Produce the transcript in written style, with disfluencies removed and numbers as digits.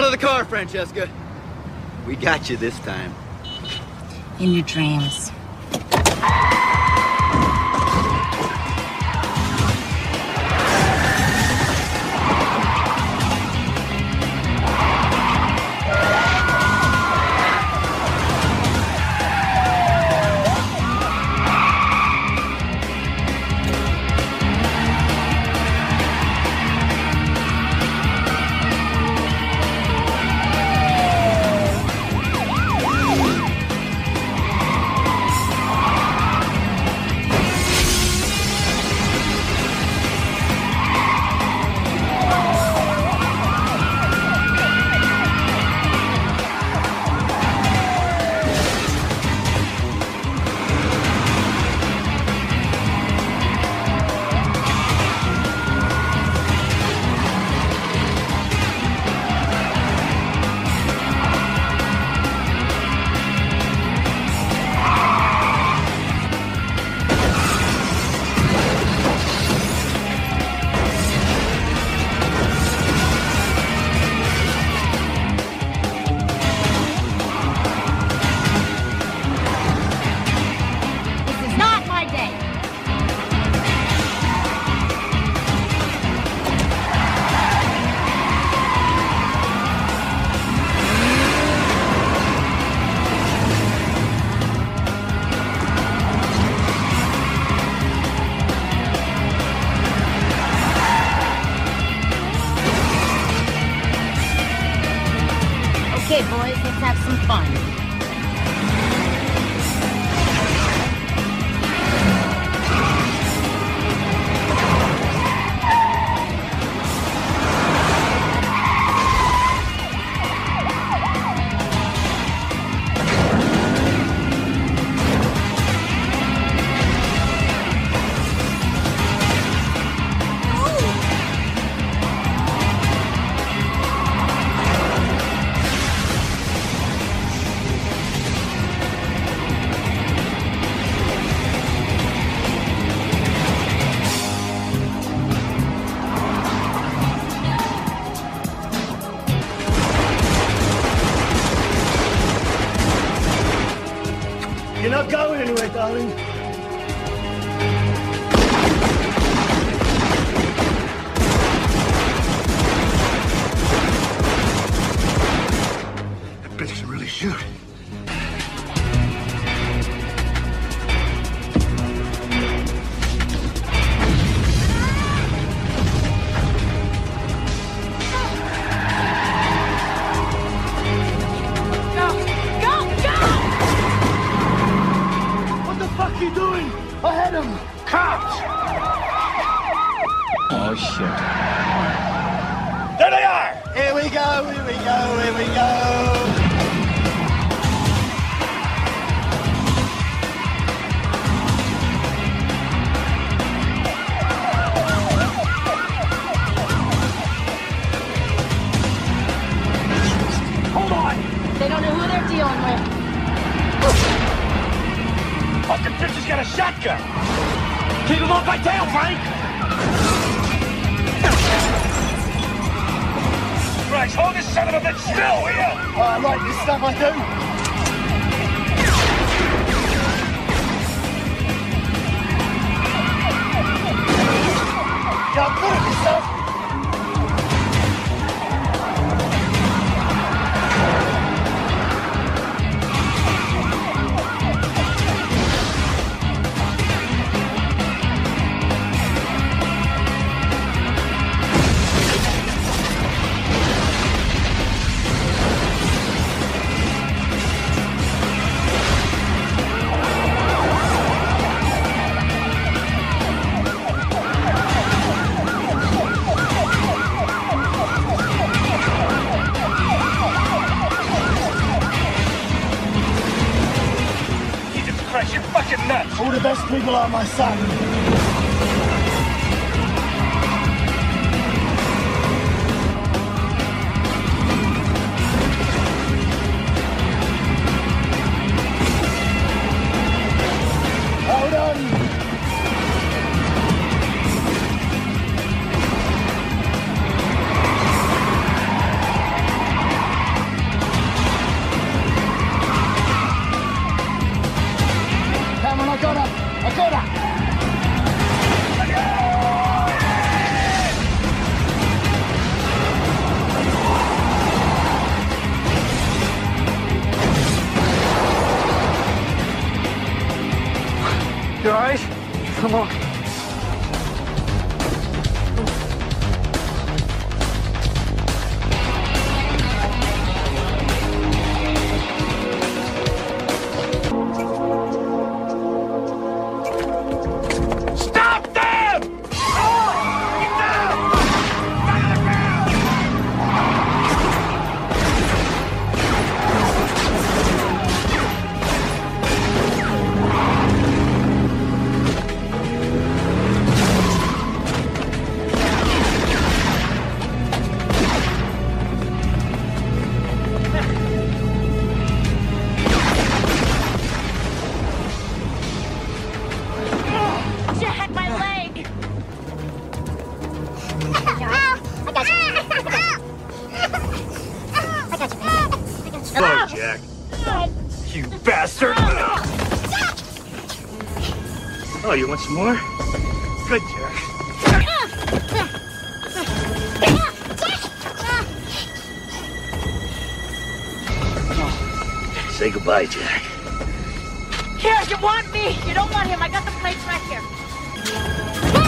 of the car, Francesca. We got you this time. In your dreams. Okay, boys, let's have some fun. You're not going anywhere, darling. That bitch can really shoot. What are you doing? I had him! Cops! Oh, shit. There they are! Here we go, here we go, here we go! Hold on! They don't know who they're dealing with. Fucking bitch has got a shotgun! Keep him off my tail, Frank! Christ, hold this son of a bitch still, will you? Oh, I like this stuff, I do. Yeah, I'm good at this stuff. You're fucking nuts! All the best people are my son. right. Come on. Stop them! Get down! Down on the ground! Jack, my leg! I got you. I got you, baby. I got you. Hello, Jack. You bastard! Oh, you want some more? Good, Jack. Say goodbye, Jack. Here, you want me. You don't want him. I got the plates right here.